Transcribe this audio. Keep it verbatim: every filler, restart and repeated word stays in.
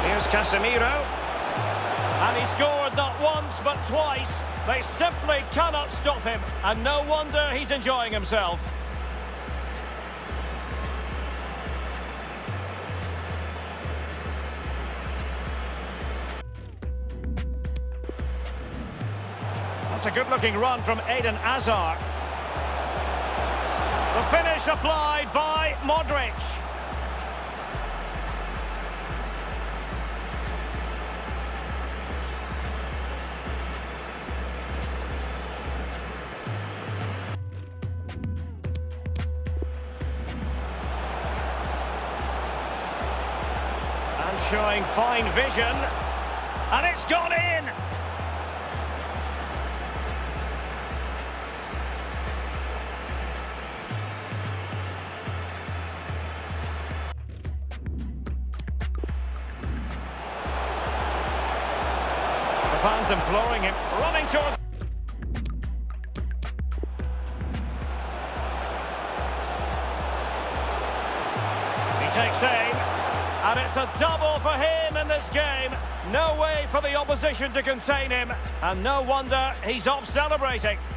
Here's Casemiro. And he scored not once, but twice. They simply cannot stop him. And no wonder he's enjoying himself. That's a good-looking run from Eden Hazard. The finish applied by Modric. And showing fine vision. And it's gone in! Fans imploring him, running towards... He takes aim, and it's a double for him in this game. No way for the opposition to contain him, and no wonder he's off celebrating.